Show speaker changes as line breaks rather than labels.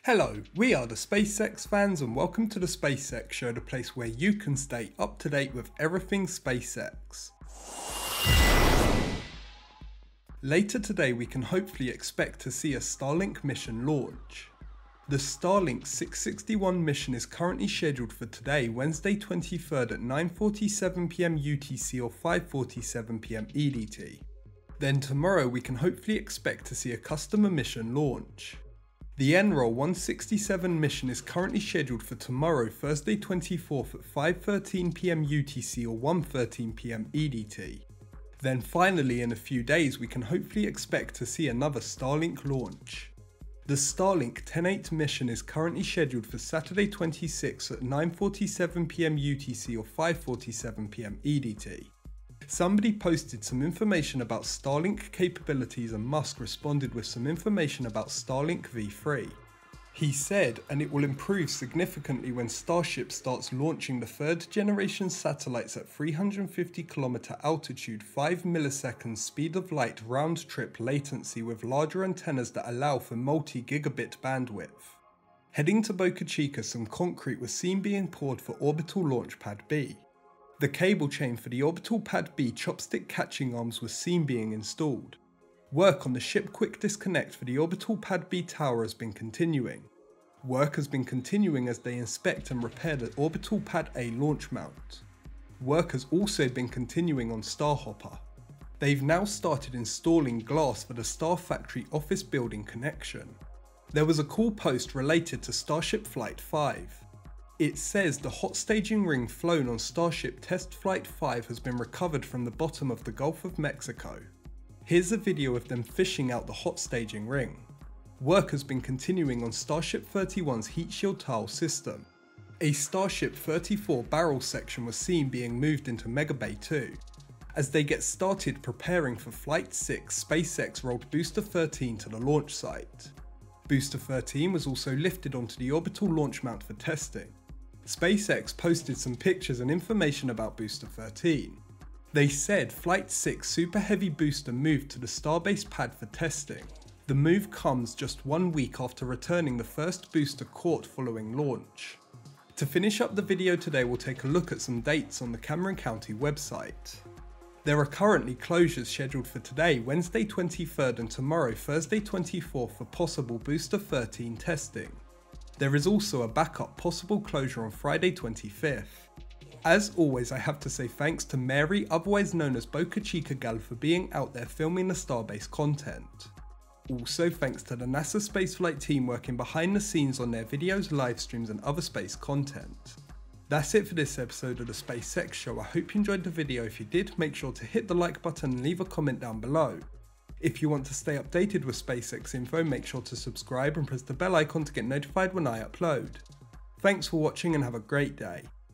Hello, we are the SpaceX fans and welcome to the SpaceX Show, the place where you can stay up to date with everything SpaceX. Later today we can hopefully expect to see a Starlink mission launch. The Starlink 661 mission is currently scheduled for today, Wednesday 23rd at 9:47 PM UTC or 5:47 PM EDT. Then tomorrow we can hopefully expect to see a customer mission launch. The NROL 167 mission is currently scheduled for tomorrow, Thursday 24th at 5:13 PM UTC or 1:13 PM EDT. Then finally in a few days we can hopefully expect to see another Starlink launch. The Starlink 10/8 mission is currently scheduled for Saturday 26th at 9:47 PM UTC or 5:47 PM EDT. Somebody posted some information about Starlink capabilities and Musk responded with some information about Starlink v3. He said, and it will improve significantly when Starship starts launching the third generation satellites at 350 km altitude, 5 milliseconds speed of light round trip latency with larger antennas that allow for multi-gigabit bandwidth. Heading to Boca Chica, some concrete was seen being poured for Orbital Pad B. The cable chain for the Orbital Pad B chopstick catching arms was seen being installed. Work on the ship quick disconnect for the Orbital Pad B tower has been continuing. Work has been continuing as they inspect and repair the Orbital Pad A launch mount. Work has also been continuing on Starhopper. They've now started installing glass for the Star Factory office building connection. There was a cool post related to Starship Flight 5. It says the hot staging ring flown on Starship Test Flight 5 has been recovered from the bottom of the Gulf of Mexico. Here's a video of them fishing out the hot staging ring. Work has been continuing on Starship 31's heat shield tile system. A Starship 34 barrel section was seen being moved into Mega Bay 2. As they get started preparing for Flight 6, SpaceX rolled Booster 13 to the launch site. Booster 13 was also lifted onto the orbital launch mount for testing. SpaceX posted some pictures and information about Booster 13. They said Flight 6 Super Heavy booster moved to the Starbase pad for testing. The move comes just 1 week after returning the first booster caught following launch. To finish up the video today, we'll take a look at some dates on the Cameron County website. There are currently closures scheduled for today, Wednesday 23rd and tomorrow, Thursday 24th for possible Booster 13 testing. There is also a backup possible closure on Friday 25th. As always, I have to say thanks to Mary, otherwise known as Boca Chica Gal, for being out there filming the Starbase content. Also thanks to the NASA spaceflight team working behind the scenes on their videos, live streams and other space content. That's it for this episode of the SpaceX Show. I hope you enjoyed the video. If you did, make sure to hit the like button and leave a comment down below. If you want to stay updated with SpaceX info, make sure to subscribe and press the bell icon to get notified when I upload. Thanks for watching and have a great day.